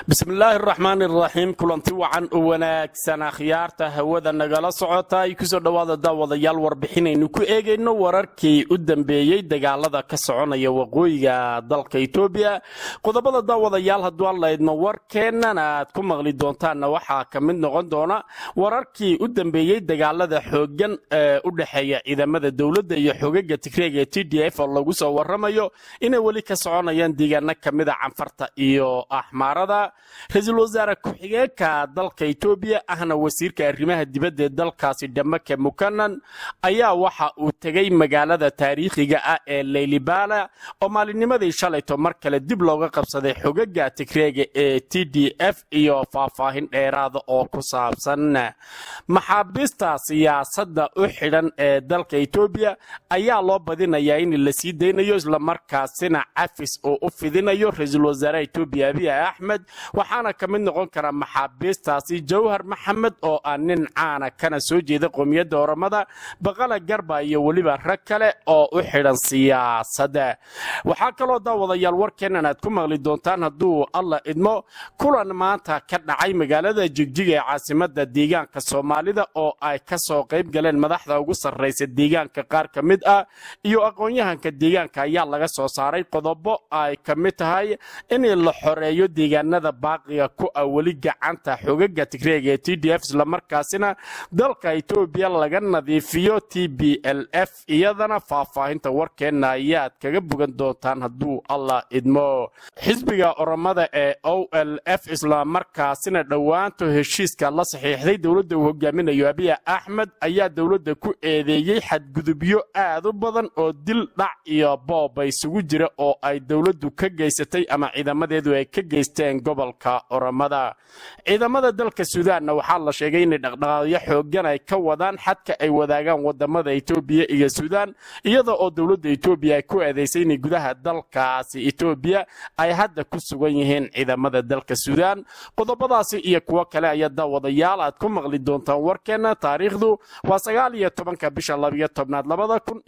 بسم الله الرحمن الرحيم كلنتي وعن wanaagsan khiyaarta hawada nagala socota ay ku soo dhawaada daawadayaal warbixinaynu ku eegayno wararkii u dambeeyay dagaalada ka soconaya waqooyiga dalka Itoobiya qodobada daawadayaal haddii la idmo warkeenana aad ku maqli doontaan waxa ka mid noqon doona wararkii u dambeeyay dagaalada xoogan ee u dhaxeeya ciidamada dawladda iyo xogaga Tigreega TDF oo lagu soo waramayo inay wali ka soconayaan deegaano kamid ah Canfarta iyo Ahmaarada ra'iisul wasaare ku-xigeenka dalka Itoobiya ahna wasiirka arrimaha dibadda ee dalkaasi Damake Mukanan ayaa waxa uu tagay magaalada taariikhiga ah ee Laylibala oo maalinimadii shalayto mar kale dib looga qabsaday xogaga Tigreega ee TDF iyo faahfaahin dheeraad oo ku saabsan maxaabiista siyaasadda u xidhan ee dalka Itoobiya ayaa loo badinayaa in la sii deynayo isla markaasina cafis oo u fidinayo ra'iisul wasaare Itoobiya Abiy Ahmed waxaana ka mid noqon kara maxaabiistaasi Jawhar Maxamed oo aan nin caana kana soo jeeda qowmiyadda Oromada Baqala Garba iyo waliba rag kale oo u xidhan siyaasadda waxa kaloo daawadayaal warkeenan aad ku maqli doontaan hadduu alla idmo kulan maanta ka dhacay magaalada Jigjiga ee caasimadda deegaanka Soomaalida oo ay ka soo qayb galeen madaxda ugu sarreysa deegaanka qaar ka mid ah iyo aqoon-yahanka deegaanka ayaa laga soo saaray qodobo ay ka mid tahay in la xoreeyo deegaanada baaqiga ku awali gacanta xogaga Tigreega ee TDF isla markaasina dalka Itoobiya laga nadiifiyo TPLF iyadana faahfaahinta warkeena ayaad kaga bogan doontaan hadduu alla idmo xisbiga Oromada ee OLF isla markaasina dhawaanto heshiiska la saxiixday dawladda uu hogaaminayo Abiy Ahmed ayaa dawladda ku eedeeyay xadgudubyo aad u badan oo dil dhac iyo boob isugu jira oo ay dawladdu ka geysatay ama ciidamadeedu ay ka geysteen gobolka Oromada ciidamada dalka Suudaan waxa la sheegay in dhaqdhaqaaqyo xoogan ay ka wadaan xadka ay wadaagaan wadamada Itoobiya iyo Suudaan iyadoo oo dawladda Itoobiya ay ku eedeysay in gudaha dalkaasi Itoobiya ay hadda ku sugan yihiin ciidamada dalka Suudaan qodobadaasi iyo kuwa kale ayaa daawadayaal aad ku maqli doontaan warkeena taariikhdu waa 19 bisha 12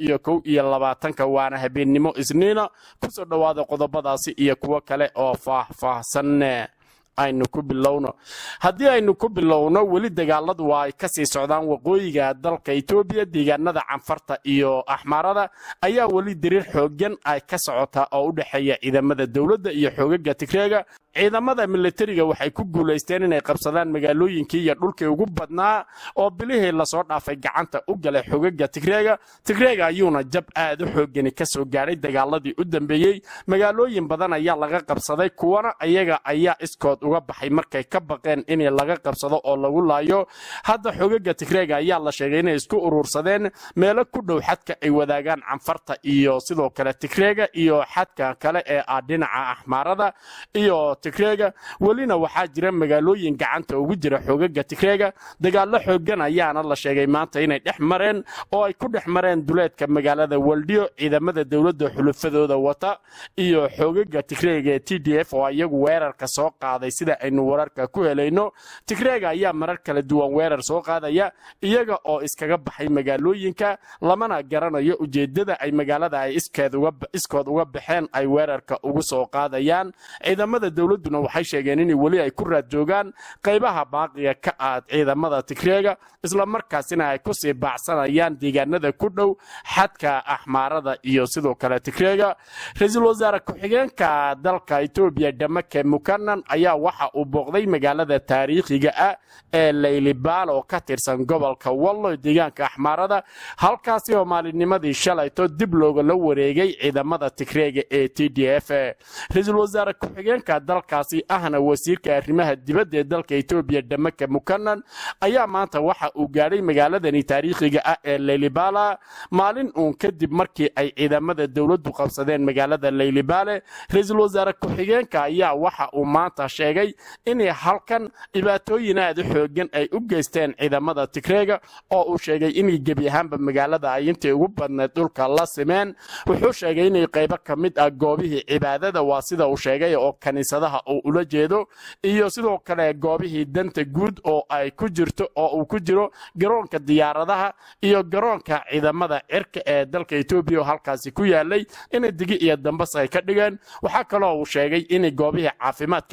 2021 waana habeenimo Isniina ku soo dhawaada qodobadaasi iyo kuwa kale oo faahfaahsan aynu ku bilowno haddii aynu ku bilowno wali dagaaladu waa ay ka sii socdaan waqooyiga dalka Itoobiya deegaanada Canfarta iyo Ahmaarada ayaa wali diriir xoogan ay ka socota oo u dhaxeeya ciidamada dawladda iyo xogaga Tigreega ciidamada militariga waxay ku guuleysteen inay qabsadaan magaalooyinkii iyo dhulkii ugu badnaa oo bilihii la soo dhaafay gacanta u galay xogaga Tigreega ayuuna jab aad u xoogan ka soo gaaray dagaaladii u dambeeyay magaalooyin badan ayaa laga qabsaday kuwana ayaga ayaa iskood uga baxay markay ka baqeen in laga qabsado oo lagu laayo hadda xogaga Tigreega ayaa la sheegay inay isku urursadeen meelo ku dhow xadka ay wadaagaan Canfarta iyo sidoo kale Tigreega iyo xadka kale ee dhinaca Ahmaarada iyo Tigreega walina waxaa jira magaalooyin gacanta ugu jira xogaga Tigreega dagaalo xoogan ayaana la sheegay maanta inay dhex mareen oo ay ku dhex mareen duleedka magaalada Waldiyo ciidamada dawladda xulufadooda wata iyo xogaga Tigreega TDF oo iyagu weerarka soo qaaday sida aynu wararka ku helayno Tigreega ayaa marar kala duwan weerar soo qaadaya iyaga oo iskaga baxay magaalooyinka lamana garanayo ujeedada ay magaalada ay iskood uga baxeen ay weerarka ugu soo qaadayaan ciidamada dawladuna waxay sheegeen in wali ay ku raad joogaan qaybaha baaqiga ka ah ciidamada Tigreega isla markaasina ay ku sii baacsanayaan deegaanada ku dhow xadka Ahmaarada iyo sidoo kale Tigreega ra'iisul wasaare ku-xigeenka dalka Itoobiya Damake Mukanan ayaa waxa uu booqday magaalada taariikhiga ah ee Laylibala oo ka tirsan gobolka Wallo deegaanka Ahmaarada halkaas oo maalinimadii shalayto dib looga la wareegay ciidamada Tigreega ee TDF ra'iisul wasaare ku-xigeenka dalkaasi ahna wasiirka arrimaha dibadda ee dalka Itoobiya Damake Mukanan ayaa maanta waxa uu gaaray magaaladani taariikhiga ah ee Laylibala maalin uun kadib markii ay ciidamada dawladdu qabsadeen magaalada Laylibala ra'iisul wasaare ku-xigeenka ayaa waxa uu maanta sheegay in halkan dhibaatooyin aad u xoogan ay u geysteen ciidamada Tigreega oo uu sheegay in gebi ahaanba magaalada ay intii ugu badneed dhulka la simeen wuxuu sheegay in qaybo ka mid ah goobihii cibaadada waa sida uu sheegay oo kaniisadaha uu ula jeedo iyo sidoo kale goobihii danta guud oo ay ku jirto oo uu ku jiro garoonka diyaaradaha iyo garoonka ciidamada cirka ee dalka Itoobiya halkaasi ku yaalay in digi iyo dambas ay ka dhigeen waxa kale oo uu sheegay in goobihii caafimaadka magaalada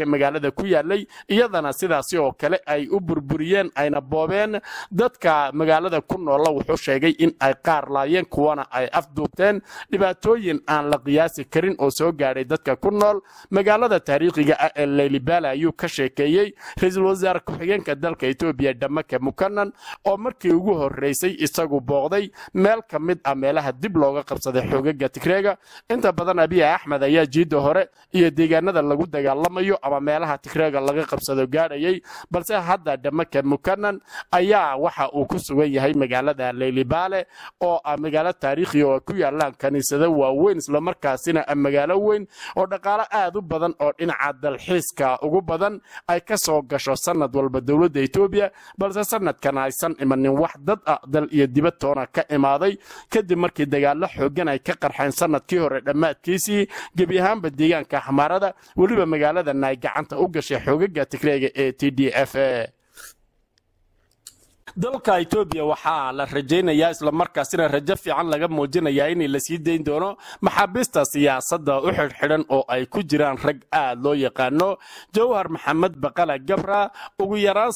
magaalada ku yaalay iyadana sidaasi oo kale ay u burburiyeen ayna boobeen dadka magaalada ku noola wuxuu sheegay in ay qaar laayeen kuwana ay afduubteen dhibaatooyin aan la qiyaasi karin oo soo gaadhay dadka ku nool magaalada taariikhiga ah ee Lalibela ayuu ka sheekeeyey ra'iisul wasaare ku-xigeenka dalka Itoobiya Dameke Mukanan oo markii ugu horeysay isagu booqday meel ka mid ah meelaha dib looga qabsaday xoogagga Tigreega inta badan Abiy Ahmed ayaa jiido hore iyo deegaanada lagu dagaalamayo ama meelaha Tigreega laga qabsado gaadhayay balse hadda Dameke Mukanan ayaa waxa uu ku sugan yahay magaalada Lalibela oo ah magaalo taariikhi oo ku yaalaan kaniisado waaweyn isla markaasina magaalo weyn oo dhaqaale aad u badan oo dhinaca dalxiiska ugu badan ay ka soo gasho sanad walba dawladda Itoobiya balse sanadkan aysan imanin wax dad ah dal iyo dibad toona ka imaaday kadib markii dagaalo xoogan ay ka qarxeen sanadkii hore dhamaadkiisii gebi ahaanba deegaanka Xamaarada waliba magaalada ay gacanta u gashay xoogagga Tigreega ee TDF dalka Itoobiya waxaa la rajaynayaa isla markaasina rajo fiican laga muujinayaa in la sii deyn doono maxaabiista siyaasadda u xidhan oo ay ku jiraan rag aad loo yaqaano Jawhar Maxamed Baqala Gabra ugu yaraan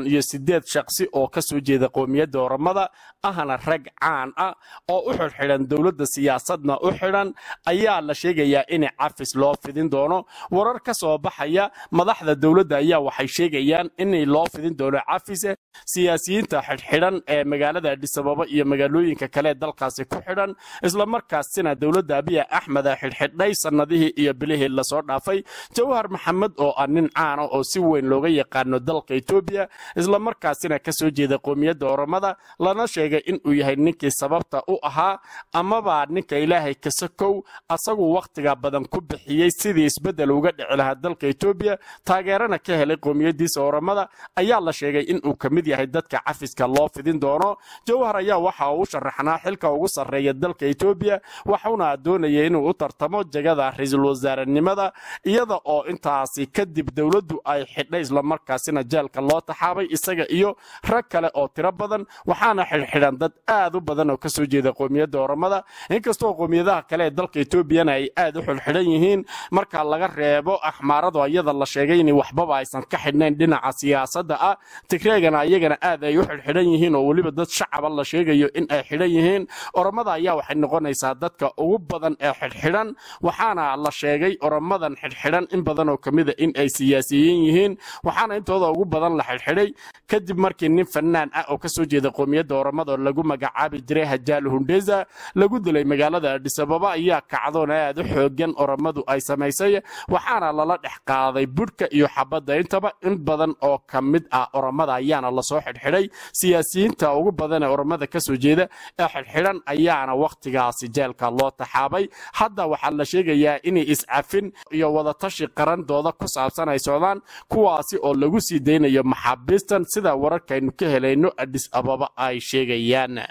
38 shakhsi oo ka soo jeeda qoomiyadda Oromada ahna rag caan ah oo u xidhan dawladda siyaasadna u xidhan ayaa la sheegayaa in cafis loo fidin doono warar ka soo baxaya madaxda dawladda ayaa waxay sheegayaan in loo fidin doono cafis siyaasiyiinta xidhan ee magaalada Addis Ababa iyo magaalooyinka kale dalkaasi ku xidhan isla markaasina dawladda Abiy Ahmed xidhay sanadihii iyo bilihii la soo dhaafay Jawhar Maxamed oo nin caan ah oo si weyn looga yaqaano dalka Itoobiya isla markaasina ka soo jeeda qoomiyadda Oromada lana sheegay in uu yahay ninkii sababta u ahaa amaba ninka Ilaahay ka sakow asagu waqtiga badan ku bixiyay sidii isbedel uga dhici lahaa dalka Itoobiya taageerana ka helay qoomiyadiisa Oromada ayaa la sheegay in uu kamid yahay dadka cafiska loo fidin doono Jawhar ayaa waxa uu sharaxnaa xilka ugu sareeya dalka Itoobiya waxuna doonayay inuu u tartamo jagada ra'iisul wasaarenimada iyada oo intaasi kadib dawladdu ay xidhay isla markaasina jeelka loo taxaabay isaga iyo rag kale oo tiro badan waxaana xidhan dad aad u badan oo ka soo jeeda qoomiyadda Oromada inkastoo qoomiyadaha kale ee dalka Itoobiyana ay aad u xidhan yihiin marka laga reebo Axmaaradu iyada la sheegay in waxba aysan ka xidhnayn dhinaca siyaasadda ah Tigreegana iyagana aad ay u xidhan yihiin oo waliba dad shacab la sheegayo in ay xidhan yihiin Oromada ayaa waxay noqonaysaa dadka ugu badan ee xidhan waxaana la sheegay Oromadan xidhan in badan oo kamid ah in ay siyaasiyiin yihiin waxaana intooda ugu badan la xidhay kadib markii nin fanaan ah oo ka soo jeeda qoomiyadda Oromada lagu magacaabi jiray Hajalu Hundeza lagu dilay magaalada Addis Ababa ayaa kacdoon aad u xoogan Oromadu ay sameysay waxaana lala dhex qaaday budka iyo xabadda intaba in badan oo kamid ah Oromada ayaana la soo xidhay siyaasiyiinta ugu badan ee Oromada ka soo jeeda ee xidhan ayaana waqtigaasi jeelka loo taxaabay hadda waxa la sheegayaa in iscafin iyo wada tashi qarandooda ku saabsan ay socdaan kuwaasi oo lagu sii deynayo maxaabiistan sida wararkaynu ka helayno Addis Ababa ay sheegayaan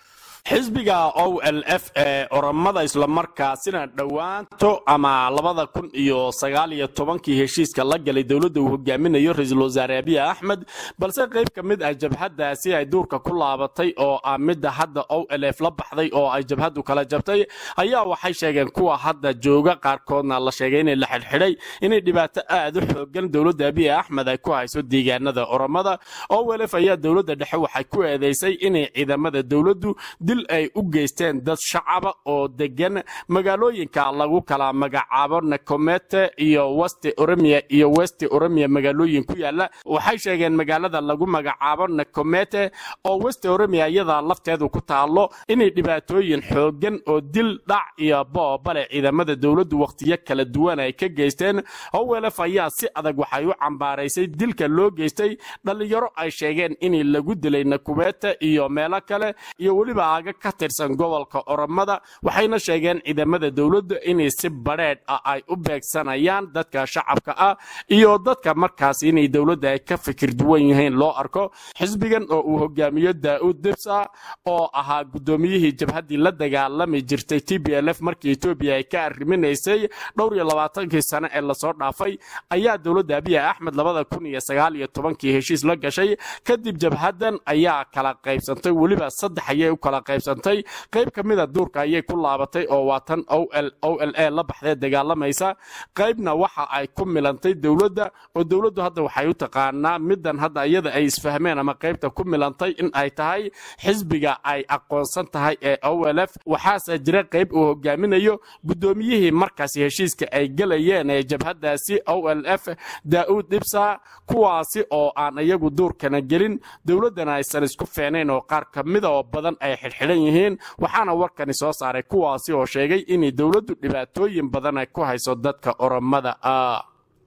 xisbiga OLF ee Oromada isla markaasina dhawaanto ama 2019 heshiiska la galay dawladda uu hogaaminayo ra'iisul wasaare Abiy Ahmed balse qayb kamid ah jabhadaasi ay duurka ku laabatay oo amida hadda OLF la baxday oo ay jabhadu kala jabtay ayaa waxay sheegeen kuwa hadda jooga qaarkoodna la sheegay in la xidhay inay dhibaato aad u xoogan dawladda Abiy Ahmed ay ku hayso deegaanada Oromada OLF ayaa dawladda dhexe waxay ku eedeysay inay ciidamada dawladdu ay u geysteen dad shacab oo degan magaalooyinka lagu kala magacaabo Nakomete iyo West Oromia magaalooyin ku yaala waxay sheegeen magaalada lagu magacaabo Nakomete oo West Oromia iyada lafteedu ku taalo inay dhibaatooyin xoogan oo dil dhac iyo boobale ciidamada dawladdu waqtiyo kala duwan ay ka geysteen OLF ayaa si adag waxay u cambaaraysay dilka loo geystay dhalinyaro ay sheegeen in lagu dilay Nakomete iyo meelo kale iyo waliba ka tirsan gobolka Oromada waxayna sheegeen ciidamada dawladda in si bareed ah ay u beegsanayaan dadka shacabka ah iyo dadka markaas in dawladda ay ka fikir duwan yihiin loo arko xisbigan oo uu hogaamiyo Daa'ud Dibsa oo ahaa gudoomiyihii jabhadii la dagaalami jirtay TPLF markii Itoobiya ay ka arriminaysay 22 sano ee la soo dhaafay ayaa dawladda Abiy Ahmed 2019 heshiis la gashay kadib jabhadan ayaa kala qaybsantay waliba saddex ayay u kala qaybsantay qayb ka mid a duurka ayay ku laabatay oo waa tan OLA la baxday dagaalamaysa qaybna waxa ay ku milantay dowladda oo dowladdu hadda waxay u taqaanaa middan hadda iyada ay isfahmeen ama qaybta ku milantay in ay tahay xisbiga ay aqoonsan tahay ee OLF waxaase jira qayb uu hogaaminayo guddoomiyihii markaasi heshiiska ay galayeen ee jabhadaasi OLF Daa'uud Ibsa kuwaasi oo aan iyagu duurkana gelin dowladdana aysan isku feenayn oo qaar ka mid oo badan ay xidhxidhan yihiin waxaana warkani soo saaray kuwaasi oo sheegay in dowladdu dhibaatooyin badan ay ku hayso dadka oromada ah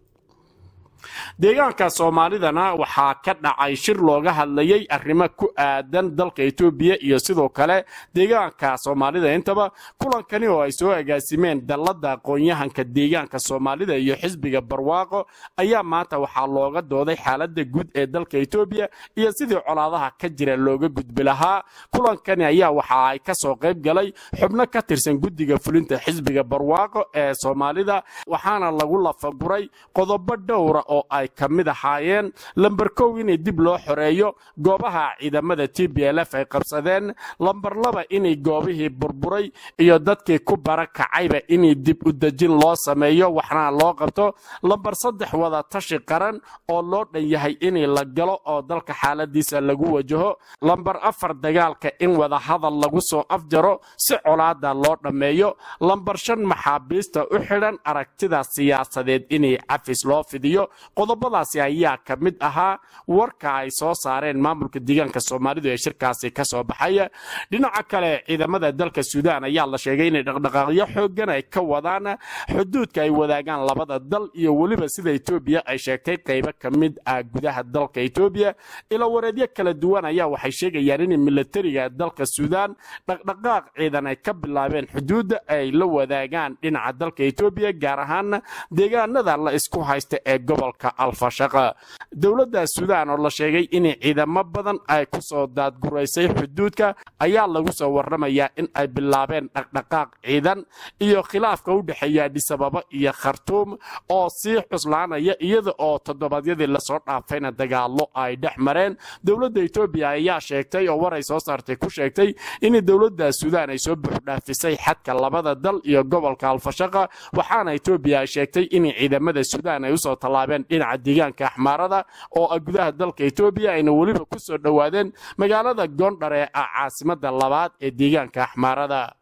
deegaanka Soomaalidana waxaa ka dhacay shir looga hadlayay arrimo ku aadan dalka Itoobiya iyo sidoo kale deegaanka Soomaalida intaba kulankani oo ay soo agaasimeen dalada aqoon-yahanka deegaanka Soomaalida iyo xisbiga barwaaqo ayaa maanta waxaa looga dooday xaaladda guud ee dalka Itoobiya iyo sidii colaadaha ka jira looga gudbi lahaa kulankani ayaa waxa ay ka soo qayb galay xubno ka tirsan guddiga fulinta xisbiga barwaaqo ee Soomaalida waxaana lagu lafaguray qodobo dhowr oo ay kamid ahaayeen lambar 1 in dib loo xoreeyo goobaha ciidamada TPLF ay qabsadeen lambar 2 in goobihii burburay iyo dadkii ku barakacayba in dib u dajin loo sameeyo waxna loo qabto lambar 3 wada tashi qaran oo loo dhan yahay in la galo oo dalka xaaladiisa lagu wajaho lambar 4 dagaalka in wada hadal lagu soo afjaro si colaada loo dhameeyo lambar 5 maxaabiista u xiran aragtida siyaasadeed in cafis loo fidiyo qodobadaasi ayaa ka mid ahaa warka ay soo saareen maamulka deegaanka Soomaalidu ee shirkaasi ka soo baxay dhinaca kale ciidamada dalka Suudaan ayaa la sheegay in dhaqdhaqaaqyo xooggan ay ka wadaan xuduudka ay wadaagaan labada dal iyo waliba sida Itoobiya ay sheegtay qayb ka mid ah gudaha dalka Itoobiya ila wareedyo kala duwan ayaa waxay sheegayaan in militariga dalka Suudaan dhaqdhaqaaq ciidan ay ka bilaabeen xuduudda ay la wadaagaan dhinaca dalka Itoobiya gaar ahaan deegaanada la isku haysta ee gobolka Alfashaqa dowladda Suudaan oo la sheegay in ciidamo badan ay ku soo daadgureysay xuduudka ayaa lagu soo warramayaa in ay bilaabeen dhaqdhaqaaq ciidan iyo khilaafka u dhaxeeya Addis Ababa iyo Khartoum oo si xuslaanaya iyada oo toddobaadyadii la soo dhaafayna dagaalo ay dhexmareen dowladda Itoobiya ayaa sheegtay oo war ay soo saartay ku sheegtay in dowladda Suudaan ay soo buuxdhaafisay xadka labada dal iyo gobolka Alfashaqa waxaana Itoobiya sheegtay in ciidamada Suudaan ay u soo talaabeen dhinaca deegaanka Axmaarada oo gudaha dalka Itoobiya ayna waliba ku soo dhawaadeen magaalada Gondar ee caasimada labaad ee deegaanka Axmaarada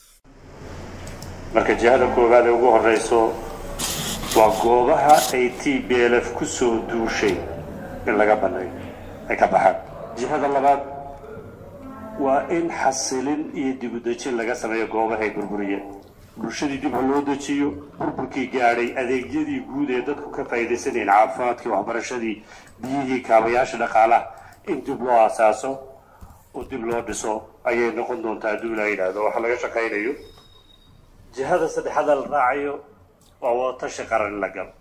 marka jihada koowaad ee ugu horeyso waa goobaha ay TPLF ku soo duushay in laga baneeyo ay ka baxaan jihada labaad waa in xasilin iyo dib u dejin laga sameeyo goobaha ay burburiyeen bulshadii dib loo dejiyo burburkii gaaray adeegyadii guud ee dadku ka faa'iideysanayeen caafimaadkii waxbarashadii biyihii kaabayaasha dhaqaalaha in dib loo asaaso oo dib loo dhiso ayay noqon doontaa hadduu la yidhaahdo waxa laga shaqaynayo jihada saddexaad la raacayo waa wada tashi qaran la galo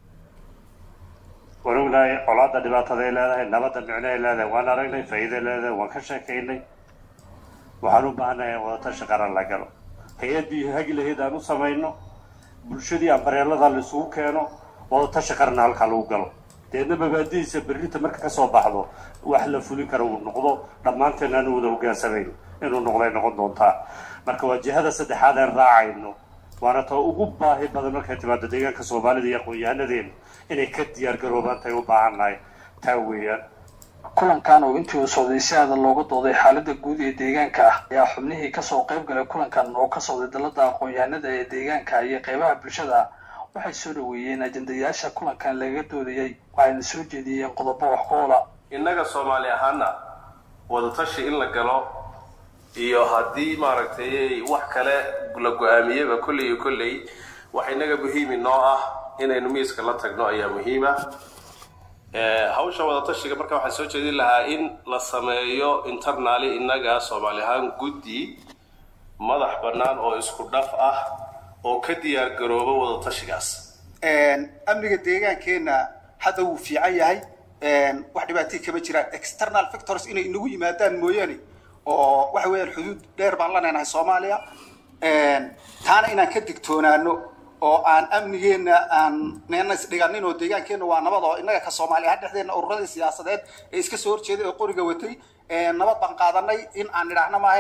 warugnaay colaadda dhibaatada ay leedahay nabadda micno ay leedahay waan aragnay faa'iido leedahay waan ka sheekaynay waxaan u baahanahay wada tashi qaran la galo hay'adii hagi lahayd aan u samayno bulshadii ambareelada la isugu keeno wada tashi qaran halka lagu galo deedna mabaadiisa berrita marka ka soo baxdo wax la fulin karo uu noqdo dhammaanteen aan wada hoggaansamayno inuu noqday noqon doontaa marka waa jihada saddexaad aan raacayno waana ta ugu baahi badan markay timaado deegaanka Soomaalida iyo aqoon-yahanadeen inay ka diyaar garoobaan tay u baahannahay taa weeyaan kulankan oo intii uu socday si aad looga dooday xaaladda guud ee deegaanka ayaa xubnihii ka soo qayb galay kulankan oo ka socday dalada aqoon-yahanada ee deegaanka iyo qaybaha bulshada waxay soo dhaweeyeen ajandayaasha kulankan laga doodayay waxayna soo jeediyeen qodobo wax ku ola innaga Soomaali ahaana wada tashi in la galo iyo haddii maaragtay wax kale la go'aamiyaba kulli waxa inaga muhiim noo ah inaynu miiska la tagno ayaa muhiim ah hawsha wada tashiga marka waxa soo jeedin lahaa in la sameeyo internally inaga Soomaali ahaan guddi madax banaan oo isku dhaf ah oo ka diyaar garoobo wada tashigaas amniga deegaankeena hadda uu fiican yahay wax dhibaato kama jiraan external factors inay inagu yimaadaan mooyane oo waxa weeyaan xuduud dheer baan leenahay Soomaaliya taana inaan ka digtoonaano oo aan amnigeena aan neenas dhiganin oo deegaankeena waa nabad oo inaga ka Soomaaliya dhexdeena ururada siyaasadeed ee iska soo horjeeday oo qoriga watay nabad baan qaadanay in aan nidhaahno maahe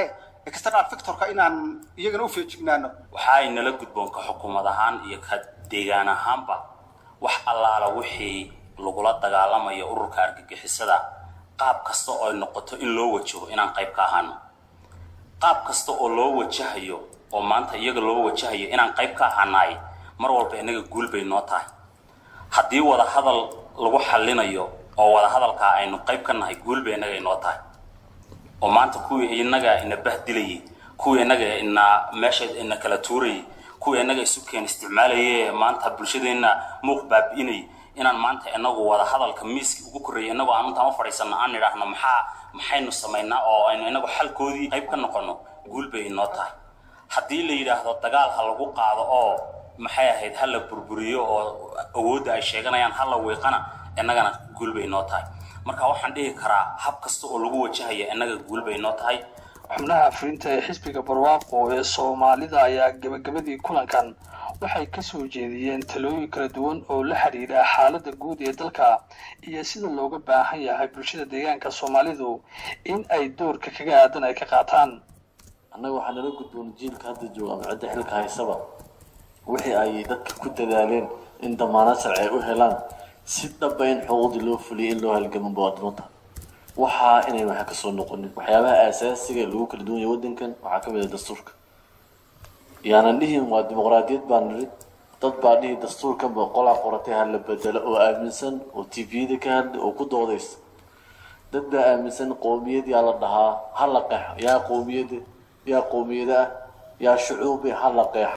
external factorka inaan iyagana u feejignaano waxay nala gudboonka xukuumad ahaan iyo ka deegaan ahaanba wax allaala wixii lagula dagaalamayo ururka argagixisada qaab kasta oo noqoto in loo wajaho inaan qayb ka ahaano qaab kasta oo loo wajahayo oo maanta iyaga loo wajahayo inaan qayb ka ahaanaay mar walba inaga guul bay noo tahay haddii wada hadal lagu xallinayo oo wada hadalka aynu qayb ka nahay guul bay inaga noo tahay oo maanta kuwii inaga ina bahdilayay kuwii inaga ina meesha ina kala tuuray kuwii inaga isu keen isticmaalayay maanta bulshadeena muuq baabiinay inaan maanta inagu wada hadalka miiska ugu koreeyay inagu aan inta u fariisano aan nidhaahno maxaynu samaynaa oo aynu inagu xalkoodii qayb ka noqono guul bay noo tahay haddii la yiraahdo dagaal ha lagu qaado oo maxay ahayd hal la burburiyo oo awoodda ay sheeganayaan hal la weeqana inagana guul bay noo tahay marka waxaan dhihi karaa hab kasta oo lagu wajahayo inaga guul bay noo tahay xubnaha fulinta ee xisbiga barwaaqo ee Soomaalida ayaa gabagabadii kulankan waxay ka soo jeediyeen talooyin kala duwan oo la xiriira xaaladda guud ee dalka iyo sida looga baahan yahay bulshada deegaanka Soomaalidu in ay doorka kaga aadan ay ka qaataan annaga waxaan nala gudboon jiilka hadda jooga ama cidda xilka haysaba wixii ay dadka ku dadaaleen in damaanad sharci u helaan si dhabayn xuquuqdi loo fuliyo in loo halgamo baadnota waxa inay waxa ka soo noqonin waxyaabaha asaasiga lagu kala duwan yahay wadankan waxa ka mid ah dastuurka yaana dhihin waa dimuqraadiyad baan niri dad baa dhihi dastuurkan boqolaa qoratay hal la bedelo oo aaminsan oo TV-da ka hadlay oo ku doodaysa dad baa aaminsan qoomiyad yaa la dhahaa hal la qeex yaa qoomiyada yaa shucuubi hal la qeex